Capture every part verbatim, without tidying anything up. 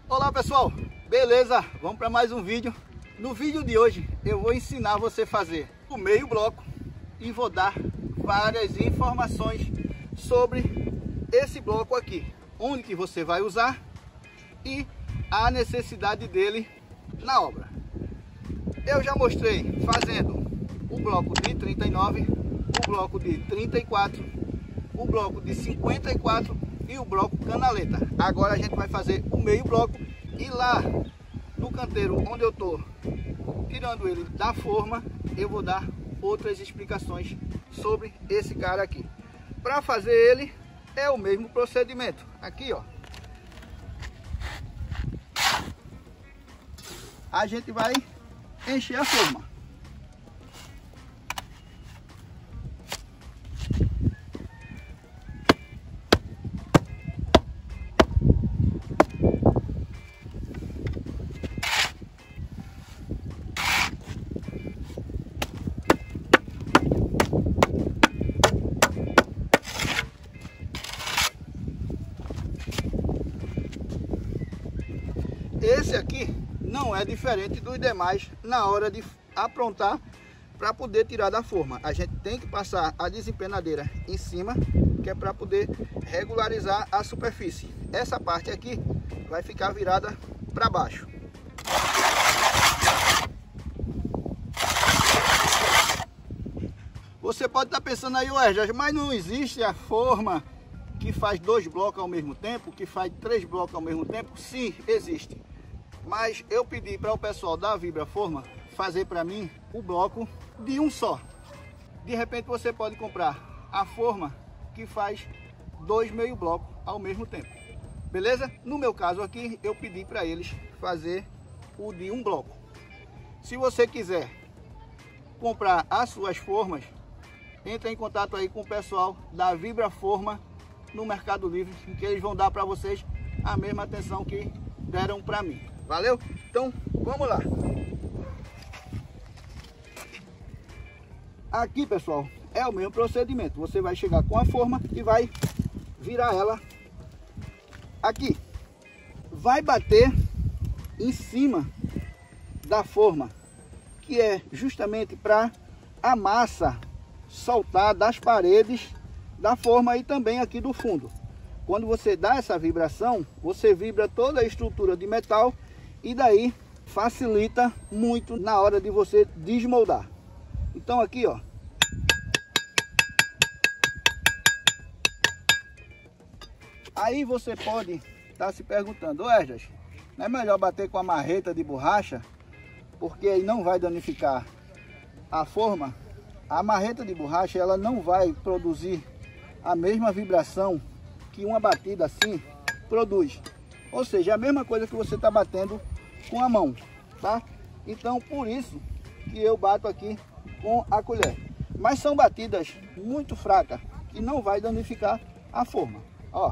Olá pessoal, beleza? Vamos para mais um vídeo. No vídeo de hoje eu vou ensinar você a fazer o meio bloco e vou dar várias informações sobre esse bloco aqui, onde que você vai usar e a necessidade dele na obra. Eu já mostrei fazendo o bloco de trinta e nove, o bloco de trinta e quatro, o bloco de cinquenta e quatro e o bloco canaleta. Agora a gente vai fazer o meio bloco e lá no canteiro onde eu tô tirando ele da forma, eu vou dar outras explicações sobre esse cara aqui. Para fazer ele é o mesmo procedimento. Aqui, ó, a gente vai encher a forma. Esse aqui não é diferente dos demais na hora de aprontar para poder tirar da forma. A gente tem que passar a desempenadeira em cima, que é para poder regularizar a superfície. Essa parte aqui vai ficar virada para baixo. Você pode estar pensando aí, ué, mas não existe a forma que faz dois blocos ao mesmo tempo, que faz três blocos ao mesmo tempo? Sim, existe. Mas eu pedi para o pessoal da Vibraforma fazer para mim o bloco de um só. De repente você pode comprar a forma que faz dois meio blocos ao mesmo tempo. Beleza? No meu caso aqui, eu pedi para eles fazer o de um bloco. Se você quiser comprar as suas formas, entre em contato aí com o pessoal da Vibraforma no Mercado Livre, que eles vão dar para vocês a mesma atenção que deram para mim. Valeu? Então, vamos lá. Aqui, pessoal, é o mesmo procedimento. Você vai chegar com a forma e vai virar ela aqui. Vai bater em cima da forma, que é justamente para a massa soltar das paredes da forma e também aqui do fundo. Quando você dá essa vibração, você vibra toda a estrutura de metal e daí facilita muito na hora de você desmoldar. Então aqui, ó, aí você pode estar tá se perguntando, Esdras, não é melhor bater com a marreta de borracha, porque aí não vai danificar a forma? A marreta de borracha, ela não vai produzir a mesma vibração que uma batida assim produz. Ou seja, é a mesma coisa que você está batendo com a mão, tá? Então, por isso que eu bato aqui com a colher. Mas são batidas muito fracas, que não vai danificar a forma. Ó.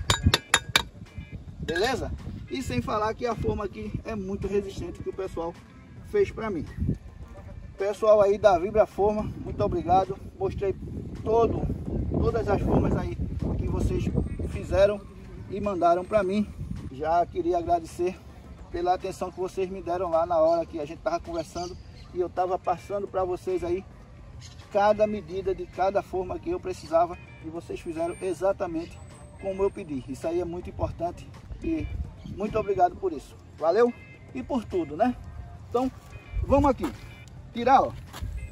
Beleza? E sem falar que a forma aqui é muito resistente, que o pessoal fez para mim. Pessoal aí da Vibraforma, muito obrigado. Mostrei todo, todas as formas aí que vocês fizeram e mandaram para mim. Já queria agradecer pela atenção que vocês me deram lá na hora que a gente estava conversando e eu estava passando para vocês aí cada medida de cada forma que eu precisava e vocês fizeram exatamente como eu pedi. Isso aí é muito importante e muito obrigado por isso. Valeu e por tudo, né? Então, vamos aqui. Tirar, ó.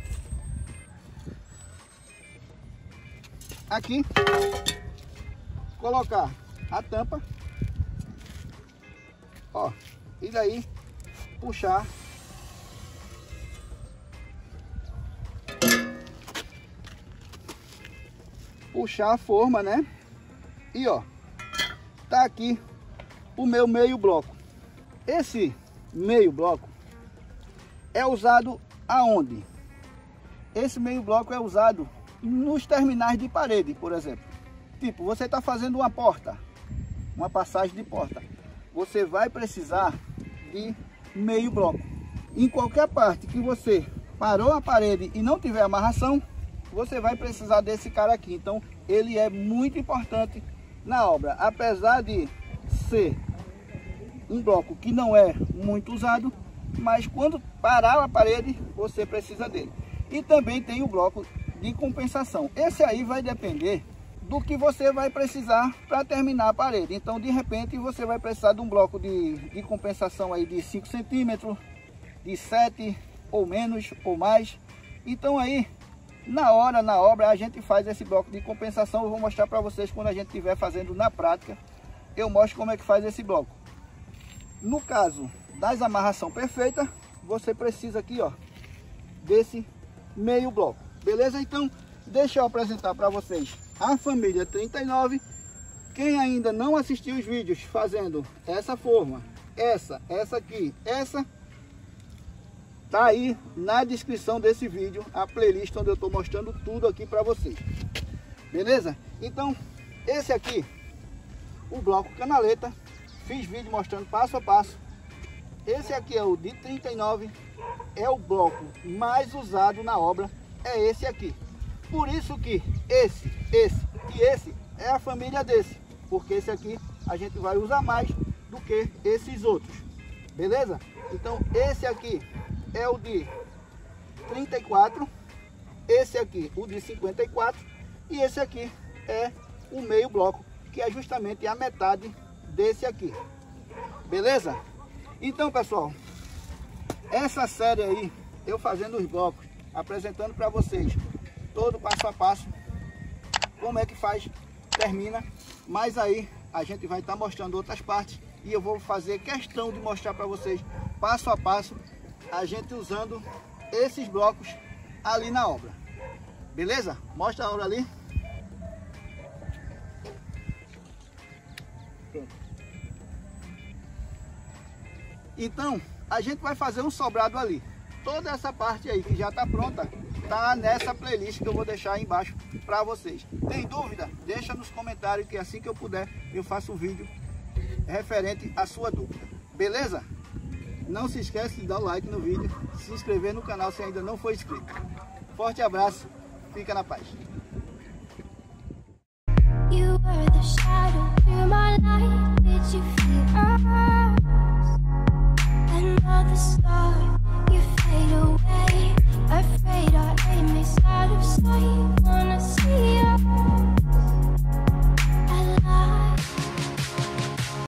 Aqui. Colocar a tampa. Ó. E daí puxar. Puxar a forma, né? E ó. Tá aqui o meu meio bloco. Esse meio bloco é usado aonde? Esse meio bloco é usado nos terminais de parede, por exemplo. Tipo, você está fazendo uma porta, uma passagem de porta. Você vai precisar de meio bloco. Em qualquer parte que você parou a parede e não tiver amarração, você vai precisar desse cara aqui. Então, ele é muito importante na obra. Apesar de ser um bloco que não é muito usado, mas quando parar a parede, você precisa dele. E também tem o bloco de compensação. Esse aí vai depender do que você vai precisar para terminar a parede. Então, de repente, você vai precisar de um bloco de, de compensação aí de cinco centímetros, de sete ou menos ou mais. Então aí, na hora, na obra, a gente faz esse bloco de compensação. Eu vou mostrar para vocês quando a gente estiver fazendo na prática. Eu mostro como é que faz esse bloco. No caso das amarração perfeita, você precisa aqui, ó, desse meio bloco. Beleza? Então, deixa eu apresentar para vocês a família trinta e nove. Quem ainda não assistiu os vídeos fazendo essa forma, essa, essa aqui, essa, tá aí na descrição desse vídeo a playlist onde eu estou mostrando tudo aqui para vocês. Beleza? Então, esse aqui, o bloco canaleta, fiz vídeo mostrando passo a passo. Esse aqui é o de trinta e nove, é o bloco mais usado na obra, é esse aqui. Por isso que esse, esse e esse é a família desse, porque esse aqui a gente vai usar mais do que esses outros, beleza? Então esse aqui é o de trinta e quatro, esse aqui o de cinquenta e quatro e esse aqui é o meio bloco, que é justamente a metade desse aqui, beleza? Então, pessoal, essa série aí, eu fazendo os blocos, apresentando para vocês todo passo a passo, como é que faz, termina, mas aí a gente vai estar tá mostrando outras partes e eu vou fazer questão de mostrar para vocês passo a passo, a gente usando esses blocos ali na obra, beleza? Mostra a obra ali. Pronto. Então, a gente vai fazer um sobrado ali. Toda essa parte aí que já está pronta, tá nessa playlist que eu vou deixar aí embaixo para vocês. Tem dúvida? Deixa nos comentários que assim que eu puder, eu faço um vídeo referente à sua dúvida. Beleza? Não se esquece de dar o like no vídeo, se inscrever no canal se ainda não for inscrito. Forte abraço, fica na paz. You were the shadow through my life, did you feel us? And all the stars